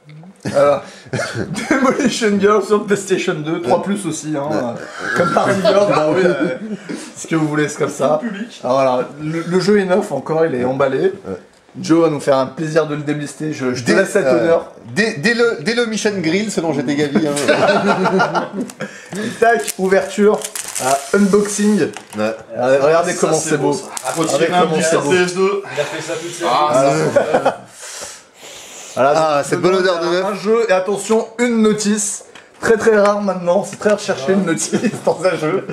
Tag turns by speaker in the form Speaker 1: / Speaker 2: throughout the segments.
Speaker 1: Alors, Demolition Girl sur PlayStation 2, 3 plus aussi, hein, comme Party Girl, bah oui, ce que vous voulez, c'est comme ça. Alors voilà, le jeu est neuf encore, il est emballé. Joe va nous faire un plaisir de le déblister, je te laisse cet honneur.
Speaker 2: Dès le Mission Grill, selon j'étais Gavi. Hein.
Speaker 1: Tac, ouverture, unboxing.
Speaker 2: Ouais.
Speaker 1: Regardez comment c'est beau.
Speaker 3: Regardez comment c'est beau.
Speaker 4: Il a fait ça toute sa vie.
Speaker 1: Voilà,
Speaker 2: cette bonne odeur de neuf.
Speaker 1: Un jeu, et attention, une notice. Très très rare maintenant, c'est très recherché une notice dans un jeu.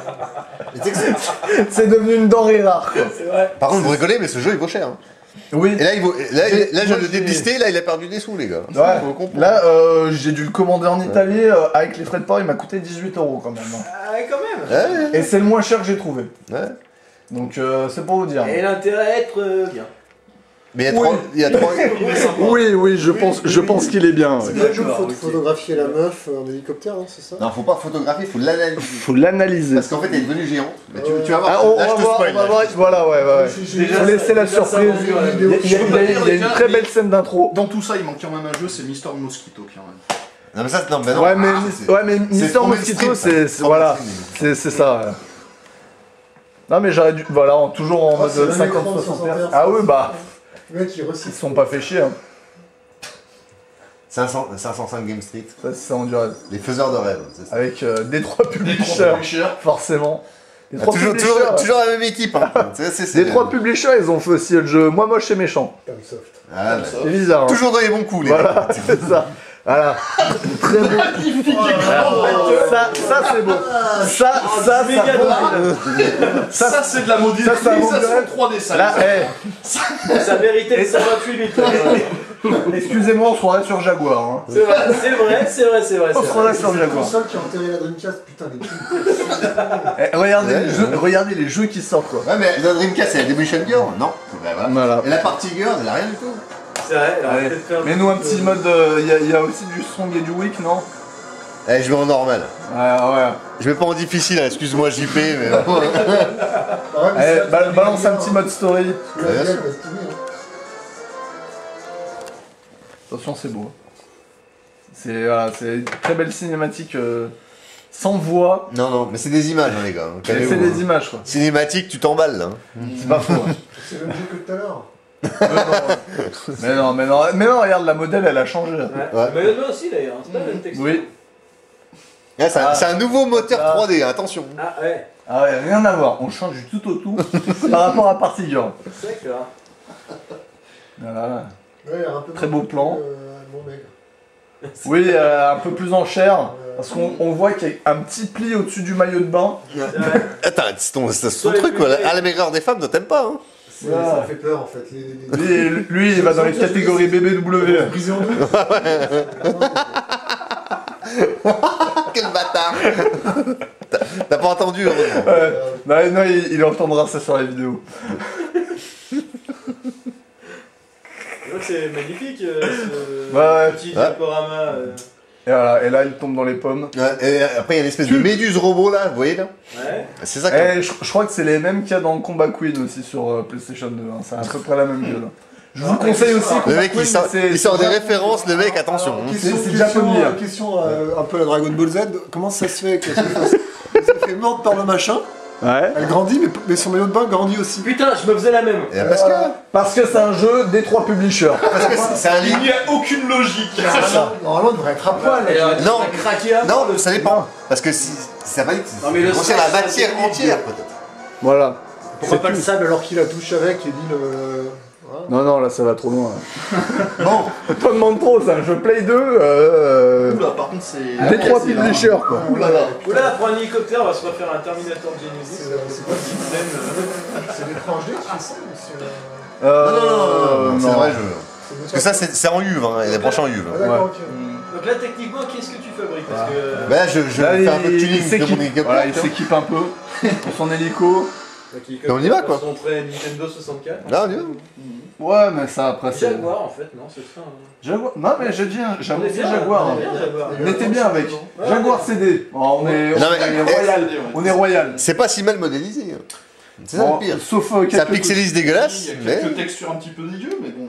Speaker 1: C'est devenu une denrée rare, quoi.
Speaker 4: C'est vrai.
Speaker 2: Par contre, vous rigolez, mais ce jeu il vaut cher. Hein.
Speaker 1: Oui.
Speaker 2: Et là, là je viens de le déblisté, là il a perdu des sous, les gars.
Speaker 1: Ouais.
Speaker 2: Faut comprendre.
Speaker 1: Là, j'ai dû le commander en Italie, avec les frais de port, il m'a coûté 18 € quand même.
Speaker 4: Ah, quand même.
Speaker 1: Et c'est le moins cher que j'ai trouvé.
Speaker 2: Ouais.
Speaker 1: Donc c'est pour vous dire.
Speaker 4: Et l'intérêt à être bien.
Speaker 2: Mais
Speaker 1: Oui.
Speaker 2: il y a trois.
Speaker 1: Oui, je pense qu'il est bien.
Speaker 5: C'est
Speaker 1: Ouais.
Speaker 5: bien joué, faut photographier la meuf en hélicoptère, hein, c'est ça?
Speaker 2: Non, faut pas photographier, faut l'analyser.
Speaker 1: Faut l'analyser.
Speaker 2: Parce qu'en fait, elle est devenue géante. Mais tu vas voir.
Speaker 1: Ah, on
Speaker 2: là,
Speaker 1: va
Speaker 2: je te
Speaker 1: voir,
Speaker 2: spoil.
Speaker 1: on va
Speaker 2: là.
Speaker 1: voir, voilà, ouais. Faut laisser la
Speaker 4: déjà, ça
Speaker 1: surprise.
Speaker 4: vendu, ouais.
Speaker 1: Il y a une très belle scène d'intro.
Speaker 3: Dans tout ça, il manque quand même un jeu, c'est Mister Mosquito quand même.
Speaker 2: Non, mais ça, non, mais non.
Speaker 1: Ouais, mais,
Speaker 2: c'est-
Speaker 1: ouais, mais Mister
Speaker 2: trop
Speaker 1: Mosquito,
Speaker 2: mainstream,
Speaker 1: c'est
Speaker 2: trop
Speaker 1: voilà,
Speaker 2: mainstream.
Speaker 1: c'est ça. Ouais. Non, mais j'aurais dû, voilà, toujours en mode
Speaker 5: c'est le même écran,
Speaker 1: 50-60
Speaker 5: 61.
Speaker 1: Hz. Ah oui, bah,
Speaker 5: Le mec il
Speaker 1: ils
Speaker 5: recycle.
Speaker 1: se sont pas fait chier. Hein.
Speaker 2: 505 Game Street.
Speaker 1: Ça, c'est en durée.
Speaker 2: Les faiseurs de rêve, c'est ça.
Speaker 1: Avec des trois publishers, forcément. Les trois publishers,
Speaker 2: Toujours la même équipe. Hein.
Speaker 1: les trois publishers, ils ont fait aussi le jeu Moi Moche et Méchant.
Speaker 5: Palmsoft.
Speaker 2: Ah, bah,
Speaker 1: C'est bizarre. Hein.
Speaker 2: toujours dans les bons coups, les
Speaker 1: Voilà,
Speaker 2: gars.
Speaker 1: c'est ça. Voilà. Très beau. Ça c'est beau.
Speaker 3: Ça, c'est de la
Speaker 1: ça, c'est un
Speaker 3: modélisation
Speaker 1: bon
Speaker 3: 3D, ça.
Speaker 1: Là,
Speaker 4: Ça méritait 128 litres.
Speaker 1: excusez-moi, on se croirait sur Jaguar. Hein.
Speaker 4: C'est vrai.
Speaker 1: On se croirait sur
Speaker 5: C'est la
Speaker 1: Jaguar.
Speaker 5: console qui a enterré la Dreamcast, putain des trucs.
Speaker 1: Regardez les jeux qui sortent, quoi.
Speaker 2: Ouais, mais la Dreamcast, c'est la Demolition Girl? Non. Bah,
Speaker 1: Voilà.
Speaker 2: Et la Party Girl, elle a rien du tout.
Speaker 4: C'est vrai, alors
Speaker 1: Ouais.
Speaker 4: peut-être faire
Speaker 1: Mais nous, un petit mode. Il y a aussi du strong et du weak, non?
Speaker 2: Eh, je mets en normal.
Speaker 1: Ouais.
Speaker 2: Je mets pas en difficile, hein, excuse-moi JP, mais.
Speaker 5: Ah ouais, mais
Speaker 1: Allez,
Speaker 5: c'est ça,
Speaker 1: balance
Speaker 5: c'est
Speaker 1: un petit mode story.
Speaker 5: La gueule, va se tourner, hein.
Speaker 1: Attention, c'est beau. C'est une très belle cinématique sans voix.
Speaker 2: Non, mais c'est des images, hein, les gars.
Speaker 1: C'est
Speaker 2: Calmez-vous,
Speaker 1: des
Speaker 2: hein.
Speaker 1: images, quoi.
Speaker 2: Cinématique, tu t'emballes, là.
Speaker 1: C'est pas faux. Hein.
Speaker 5: C'est le même jeu que tout à l'heure.
Speaker 1: Mais non, regarde, la modèle, elle a changé.
Speaker 4: Ouais.
Speaker 2: Ouais.
Speaker 4: Mais là aussi d'ailleurs, c'est pas le même texte.
Speaker 1: Oui.
Speaker 2: Ah, c'est un nouveau moteur 3D, attention.
Speaker 4: Ah ouais,
Speaker 1: Ah ouais, rien à voir. On change du tout au tout par rapport à Party Girl.
Speaker 4: d'accord.
Speaker 1: Voilà.
Speaker 5: Ouais, un peu
Speaker 1: Très beau plan.
Speaker 5: Bon maigre.
Speaker 1: Oui, un peu plus en chair. Parce qu'on voit qu'il y a un petit pli au-dessus du maillot de bain.
Speaker 2: Attends, c'est ton truc, quoi. Ah, la maigreur des femmes, toi, t'aimes pas, hein.
Speaker 5: Ça me fait peur en fait.
Speaker 1: Lui, il va dans les catégories BBW.
Speaker 5: Brisé en deux.
Speaker 2: Quel bâtard. T'as pas entendu, heureusement.
Speaker 1: Non, il entendra ça sur les vidéos.
Speaker 4: Donc c'est magnifique ce
Speaker 1: Ouais.
Speaker 4: petit
Speaker 2: Ouais.
Speaker 4: diaporama.
Speaker 1: Et voilà, et là, il tombe dans les pommes.
Speaker 2: Ouais, et après, il y a une espèce de méduse robot, là, vous voyez, là.
Speaker 4: Ouais.
Speaker 2: C'est ça que.
Speaker 1: Et je crois que c'est les mêmes qu'il y a dans Combat Queen aussi sur PlayStation 2. Hein. C'est à peu près la même gueule. Je vous conseille aussi
Speaker 2: Le
Speaker 1: Combat
Speaker 2: mec,
Speaker 1: Queen,
Speaker 2: il sort des références, le mec, attention. hein.
Speaker 1: c'est japonais, hein.
Speaker 5: Question un peu la Dragon Ball Z. Comment ça se fait que ça fait mordre par le machin?
Speaker 1: Ouais.
Speaker 5: Elle grandit, mais son maillot de bain grandit aussi.
Speaker 4: Putain, je me faisais la même.
Speaker 2: Et
Speaker 1: Parce que c'est un jeu des trois publishers.
Speaker 2: parce que c'est un
Speaker 3: Il
Speaker 2: livre.
Speaker 3: n'y a aucune logique.
Speaker 5: Normalement, il devrait être à poil.
Speaker 2: Non.
Speaker 4: Craqué à
Speaker 2: Non, ça dépend. Parce que si ça va être.
Speaker 4: Non, mais le
Speaker 2: grossir
Speaker 4: sable,
Speaker 2: la
Speaker 4: ça,
Speaker 2: matière
Speaker 4: c'est
Speaker 2: entière, peut-être.
Speaker 1: Voilà.
Speaker 5: Pourquoi pas le sable alors qu'il la touche avec et dit le. Voilà.
Speaker 1: Non, là, ça va trop loin.
Speaker 2: Bon,
Speaker 1: Toi, demande trop, c'est un jeu Play 2.
Speaker 3: Oula, par contre, c'est.
Speaker 1: Des trois publishers, quoi.
Speaker 3: Oulala.
Speaker 4: Oula, pour un hélicoptère, on va se refaire un Terminator Genesis.
Speaker 5: C'est quoi C'est l'étrange D qui fait ça ou c'est.
Speaker 2: non, c'est un vrai jeu.
Speaker 5: c'est
Speaker 2: Parce que ça, c'est en UV, hein, il est branché en UV.
Speaker 5: Ah, d'accord, ok.
Speaker 4: Donc là, techniquement, qu'est-ce que tu fabriques? Parce que.
Speaker 2: Bah là, je
Speaker 1: Là,
Speaker 2: vais faire un peu de
Speaker 1: il
Speaker 2: tuning de mon
Speaker 1: s'équipe.
Speaker 2: hélicoptère.
Speaker 1: Voilà, il s'équipe un peu pour son hélico.
Speaker 2: Mais on y va, quoi.
Speaker 4: Son prêt Nintendo 64.
Speaker 2: Là, on y va.
Speaker 1: Ouais, mais ça, après, c'est.
Speaker 4: Jaguar en fait, non, c'est ça. hein.
Speaker 1: Jaguar. Non, mais j'ai dit, j'ai
Speaker 4: On est
Speaker 1: annoncé
Speaker 4: bien,
Speaker 1: Jaguar.
Speaker 4: on
Speaker 1: hein.
Speaker 4: est bien, Jaguar.
Speaker 1: Mais t'es bien avec.
Speaker 4: Ouais,
Speaker 1: Jaguar CD. Oh, on est
Speaker 2: Non, mais-
Speaker 1: royal. On est royal.
Speaker 2: C'est pas si mal modélisé. hein. C'est ça
Speaker 1: Bon,
Speaker 2: le pire.
Speaker 1: sauf
Speaker 2: Ça
Speaker 1: quelques
Speaker 2: pixelise dégueulasse,
Speaker 3: Il y a
Speaker 2: mais.
Speaker 3: quelques textures un petit peu dégueu, mais bon.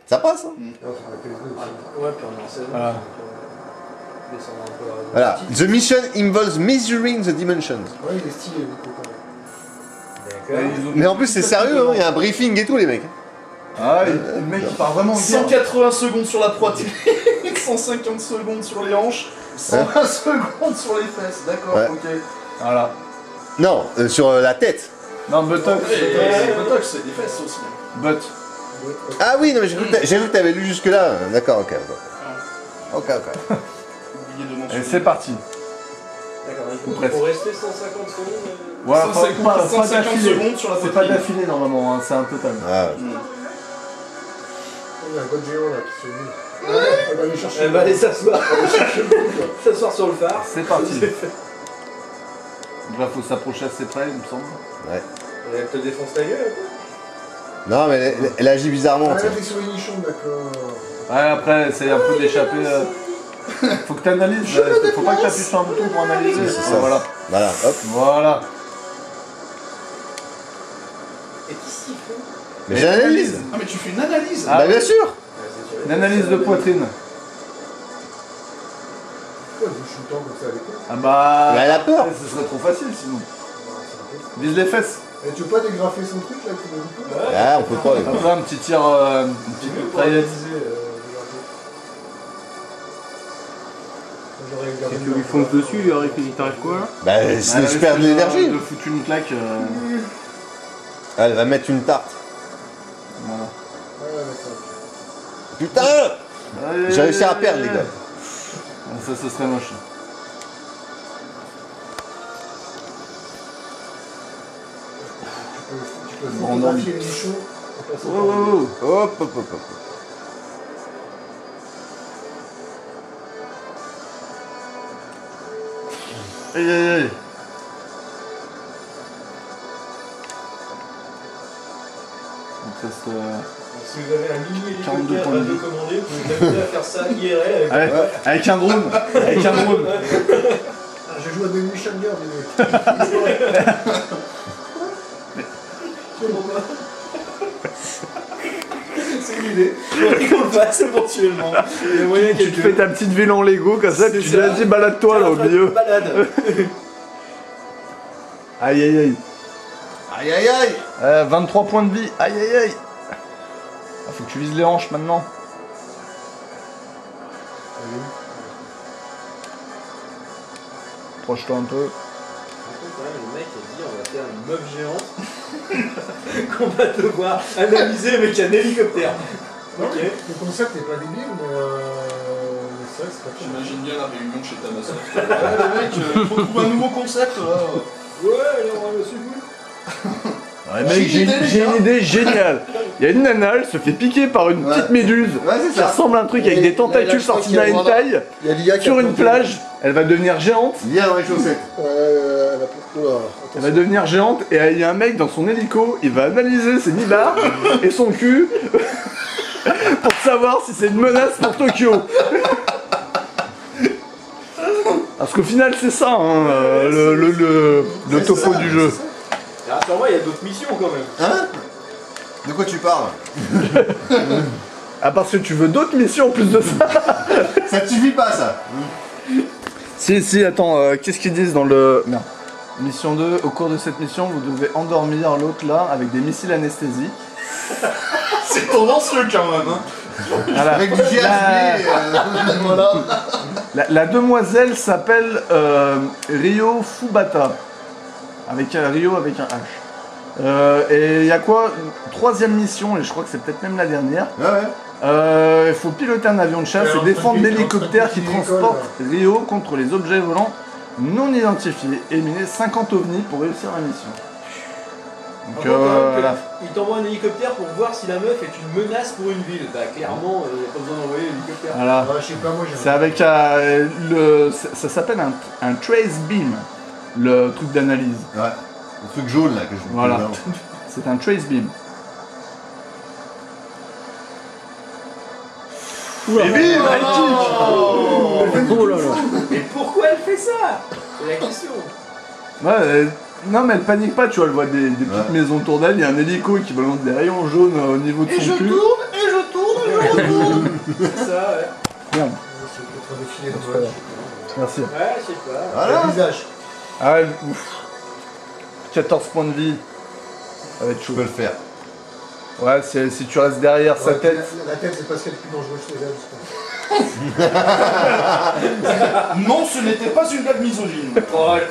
Speaker 2: Ça passe, hein.
Speaker 5: Non, c'est pas la PS2 aussi.
Speaker 4: Ouais, puis on est en 16
Speaker 1: Voilà.
Speaker 4: donc, descendre un peu la-
Speaker 2: Voilà. The mission involves measuring the dimensions.
Speaker 5: Ouais, il est stylé, le coup, quand même.
Speaker 4: D'accord.
Speaker 2: Mais en plus, c'est sérieux, hein. Il y a un briefing et tout, les mecs.
Speaker 1: Ah, le mec il part vraiment bien.
Speaker 3: 180 secondes sur la poitrine, 150 secondes sur les hanches, 120 secondes sur les fesses. D'accord,
Speaker 2: Ouais.
Speaker 3: ok.
Speaker 1: Voilà.
Speaker 2: Non, sur la tête.
Speaker 1: Non, buttock.
Speaker 3: Et Botox, c'est des fesses aussi.
Speaker 1: But.
Speaker 2: Ah oui, non, mais j'ai cru que t'avais lu jusque-là. D'accord, ok. Ok.
Speaker 3: Oublié de
Speaker 1: Et
Speaker 3: mentionner.
Speaker 1: c'est parti.
Speaker 4: D'accord,
Speaker 1: Ou
Speaker 4: il
Speaker 1: presque.
Speaker 4: faut rester 150 secondes.
Speaker 1: Voilà,
Speaker 3: 150
Speaker 1: d'affilée.
Speaker 3: secondes sur la
Speaker 1: C'est pas
Speaker 3: poitrine.
Speaker 1: d'affilée normalement, hein, c'est un total.
Speaker 2: Ah,
Speaker 5: Il y a un god géant là qui se dit. Elle va aller chercher.
Speaker 4: Elle va aller s'asseoir. S'asseoir sur le phare.
Speaker 1: C'est parti. Là, faut s'approcher assez près, il me semble.
Speaker 2: ouais.
Speaker 4: Et elle te défonce ta gueule, quoi.
Speaker 2: Non, mais elle agit bizarrement.
Speaker 5: Ah,
Speaker 2: tu sais.
Speaker 5: là, t'es sur les nichons, d'accord.
Speaker 1: Ouais, après, c'est un peu d'échapper. Faut que t'analyses. Faut pas que t'appuies sur un bouton pour analyser.
Speaker 2: C'est ça.
Speaker 1: Voilà.
Speaker 2: Voilà, hop.
Speaker 1: Voilà.
Speaker 4: Et qu'est-ce qu'il fait?
Speaker 2: Mais j'analyse.
Speaker 3: Ah, mais tu fais une analyse.
Speaker 1: Ah,
Speaker 2: Bah, bien sûr.
Speaker 1: Une analyse de poitrine.
Speaker 5: Pourquoi je suis temps comme ça avec eux?
Speaker 1: Ah bah.
Speaker 2: Mais elle a peur.
Speaker 1: Ce serait trop facile sinon.
Speaker 5: C'est un peu-
Speaker 1: Vise les fesses.
Speaker 5: Et tu veux pas dégrafer son truc là qui me dit
Speaker 2: Ah, on peut pas. les gars.
Speaker 1: Après, un petit tir. Une petite mitraillette.
Speaker 6: Tu lui fonces dessus, il t'arrive quoi là?
Speaker 2: Bah, sinon je perds de l'énergie.
Speaker 1: De foutre une claque.
Speaker 2: Ah, elle va mettre une tarte.
Speaker 1: Voilà.
Speaker 5: Ouais, d'accord.
Speaker 2: Putain, j'ai réussi à perdre, les gars.
Speaker 1: Ça, ce serait moche.
Speaker 5: Tu peux
Speaker 1: Bon, non.
Speaker 5: photographier les nichons.
Speaker 1: Oh, oh, oh.
Speaker 2: Hop, hop, hop, hop.
Speaker 1: Aïe, aïe, aïe. Donc, ça, c'est,
Speaker 4: Si vous avez un mini
Speaker 1: 42
Speaker 4: hélicoptère
Speaker 1: points de
Speaker 4: à
Speaker 1: vie.
Speaker 4: commander, vous pouvez t'amuser à faire ça IRL avec
Speaker 1: Avec un drone. Avec un drone.
Speaker 5: Ah, je joue à Demolition Girl, mais.
Speaker 3: C'est l'idée. On le fasse éventuellement.
Speaker 4: Il y a moyen
Speaker 1: Tu te fais ta petite ville en Lego comme ça, puis tu dis vas-y balade-toi là au milieu.
Speaker 4: Balade.
Speaker 1: Aïe aïe aïe.
Speaker 2: Aïe, aïe, aïe.
Speaker 1: 23 points de vie. Aïe aïe aïe. Ah, faut que tu vises les hanches maintenant. Approche-toi un peu.
Speaker 4: Le mec a dit on va faire une meuf géante qu'on va devoir analyser avec un hélicoptère.
Speaker 5: Non,
Speaker 4: Ok.
Speaker 5: le concept n'est pas débile, mais c'est vrai que c'est pas cool.
Speaker 3: J'imagine bien la réunion chez Thanos. Ouais, les mecs, faut trouver un nouveau concept là.
Speaker 4: Ouais, alors je suis cool.
Speaker 1: Ouais, mec, j'ai une idée géniale. Il y a une nana, elle se fait piquer par une petite méduse
Speaker 2: Ouais, c'est
Speaker 1: qui
Speaker 2: ça.
Speaker 1: ressemble à un truc avec
Speaker 5: Et
Speaker 1: des
Speaker 5: là,
Speaker 1: tentacules
Speaker 5: je crois
Speaker 1: sortis
Speaker 5: qu'il y a
Speaker 1: d'un
Speaker 5: le
Speaker 1: hentai
Speaker 5: Il y a l'IA qui a
Speaker 1: sur une
Speaker 5: planté-
Speaker 1: plage. Elle va devenir géante.
Speaker 2: Viens dans les chaussettes.
Speaker 5: Elle a planté. Oula,
Speaker 1: Elle va devenir géante et il y a un mec dans son hélico, il va analyser ses nibards et son cul pour savoir si c'est une menace pour Tokyo. Parce qu'au final c'est ça hein, le topo du jeu.
Speaker 4: Rassure-moi, il y a d'autres missions quand même.
Speaker 2: Hein? De quoi tu parles?
Speaker 1: Ah parce que tu veux d'autres missions en plus de ça.
Speaker 2: Ça te suffit pas, ça?
Speaker 1: Si, attends, qu'est-ce qu'ils disent dans le... Merde. Mission 2, au cours de cette mission, vous devez endormir l'autre là avec des missiles anesthésie.
Speaker 3: C'est tendancieux quand même. Hein.
Speaker 1: Voilà.
Speaker 2: Avec du GHB,
Speaker 3: Voilà.
Speaker 1: La demoiselle s'appelle Ryo Fubata. Avec un Ryo avec un H. Et il y a quoi? Troisième mission, et je crois que c'est peut-être même la dernière.
Speaker 2: Ouais, ouais.
Speaker 1: Il faut piloter un avion de chasse et défendre l'hélicoptère qui transporte Ryo contre les objets volants non identifiés. Éliminer 50 ovnis pour réussir la mission. Donc
Speaker 4: Par contre, quand même,
Speaker 1: voilà.
Speaker 4: il t'envoie un hélicoptère pour voir si la meuf est une menace pour une ville. Bah clairement, il n'y a pas besoin d'envoyer l'hélicoptère.
Speaker 1: Voilà.
Speaker 5: Ouais, je sais pas, moi j'aime.
Speaker 1: C'est avec ça s'appelle un trace beam, le truc d'analyse.
Speaker 2: Ouais. Le truc jaune, là, que je vous
Speaker 1: Voilà.
Speaker 2: dis, là.
Speaker 1: C'est un trace beam.
Speaker 6: Et bim,
Speaker 4: Oh là là. Mais pourquoi elle fait ça? C'est la question.
Speaker 1: Ouais, non mais elle panique pas, tu vois, elle voit des petites
Speaker 2: Ouais.
Speaker 1: maisons autour d'elle, il y a un hélico qui balance des rayons jaunes au niveau de
Speaker 3: Et je
Speaker 1: son cul.
Speaker 3: tourne, et je tourne, et je
Speaker 4: C'est ça, ouais.
Speaker 1: Merde,
Speaker 5: C'est peut-être un défilé de
Speaker 1: c'est pas grave. Merci.
Speaker 4: Ouais, je sais pas.
Speaker 2: Voilà.
Speaker 5: Le visage.
Speaker 1: Ah ouais, ouf. 14 points de vie. Ça va être
Speaker 2: Je
Speaker 1: chaud.
Speaker 2: peux le faire.
Speaker 1: Ouais, si tu restes derrière sa
Speaker 5: Ouais,
Speaker 1: tête.
Speaker 5: La tête, c'est pas ce qu'il y a de plus dangereux chez les gars, je pense.
Speaker 3: Non, ce n'était pas une blague misogyne.
Speaker 4: Paul.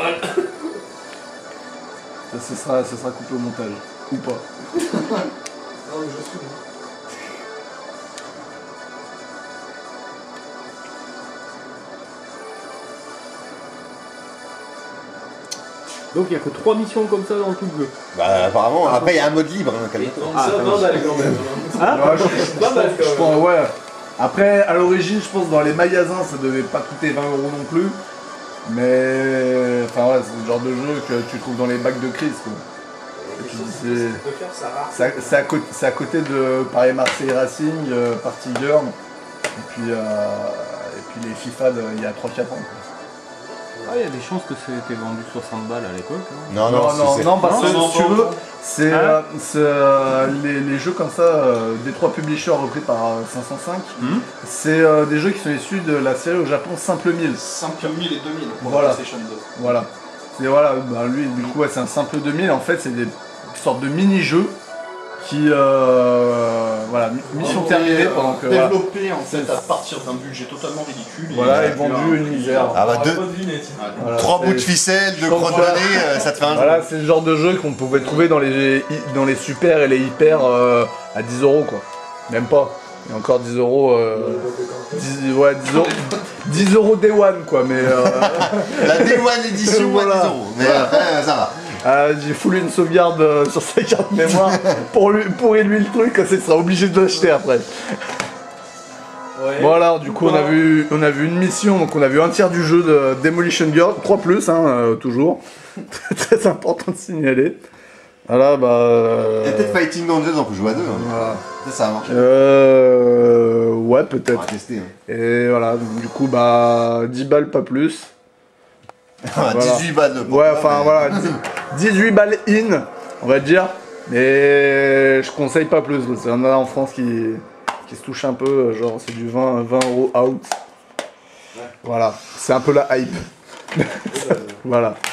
Speaker 1: Ça sera coupé au montage. Ou pas.
Speaker 5: Non, mais je suis.
Speaker 6: Donc il n'y a que 3 missions comme ça dans tout le jeu.
Speaker 2: Bah apparemment, après il y a un mode libre, hein, calme-toi.
Speaker 4: Donc ça, 20 balles quand même.
Speaker 1: Ouais,
Speaker 4: Pas mal
Speaker 1: je
Speaker 4: quand
Speaker 1: pense,
Speaker 4: même.
Speaker 1: ouais. Après, à l'origine, je pense dans les magasins, ça devait pas coûter 20 € non plus. Mais. Enfin, ouais, c'est le genre de jeu que tu trouves dans les bacs de crise, quoi.
Speaker 4: Quelque
Speaker 1: puis
Speaker 4: chose
Speaker 1: c'est-
Speaker 4: qui peut faire sa rare.
Speaker 1: C'est à côté de Paris-Marseille Racing, Party Girl, et puis les FIFA il y a 3-4 ans. Quoi.
Speaker 6: Ah, il y a des chances que c'était vendu 60 balles à l'époque. Hein.
Speaker 2: Non, c'est-
Speaker 1: non, parce que
Speaker 3: Non,
Speaker 1: si tu
Speaker 3: non,
Speaker 1: veux,
Speaker 3: non.
Speaker 1: c'est les jeux comme ça, des 3 publishers repris par 505, c'est des jeux qui sont issus de la série au Japon Simple 1000.
Speaker 3: 5000 et 2000 pour
Speaker 1: Voilà.
Speaker 3: la PlayStation 2.
Speaker 1: Voilà. C'est voilà, bah, lui du coup ouais, c'est un Simple 2000, en fait c'est des sortes de mini-jeux qui voilà, mission terminée pendant que voilà,
Speaker 3: Développé en fait à partir d'un budget totalement ridicule.
Speaker 1: voilà,
Speaker 3: et
Speaker 1: et vendu une misère.
Speaker 2: Ah bah
Speaker 4: On
Speaker 2: deux,
Speaker 4: aura pas deviné, tiens.
Speaker 1: Voilà,
Speaker 2: 3
Speaker 1: c'est-
Speaker 2: bouts de ficelle, 2
Speaker 1: je pense
Speaker 2: crottes de
Speaker 1: que-
Speaker 2: nez, ça te fait un jeu.
Speaker 1: Voilà, c'est le genre de jeu qu'on pouvait trouver dans les super et les hyper à 10 € quoi. Même pas. Et encore 10 €. 10 € Day One quoi, mais
Speaker 2: La Day One édition
Speaker 1: Voilà.
Speaker 2: à 10 €. Mais
Speaker 1: Voilà.
Speaker 2: après, ça va.
Speaker 1: j'ai foulé une sauvegarde sur sa carte mémoire pour lui le truc, comme ça il sera obligé de l'acheter après.
Speaker 4: Ouais.
Speaker 1: Bon alors du coup on a vu une mission, donc on a vu un tiers du jeu de Demolition Girl, 3+, hein, toujours. Très important de signaler. Voilà
Speaker 2: Il y a peut-être Fighting Angels, on peut jouer à 2.
Speaker 1: voilà.
Speaker 2: Ça va marcher.
Speaker 1: Ouais
Speaker 2: On va
Speaker 1: peut-être.
Speaker 2: tester. Hein.
Speaker 1: Et voilà, donc, du coup bah 10 balles pas plus.
Speaker 2: 18 balles de
Speaker 1: Ouais enfin voilà, 18 balles in, on va dire. Mais je conseille pas plus, parce qu'il y en a en France qui se touchent un peu, genre c'est du 20 € out. Voilà, c'est un peu la hype. Voilà.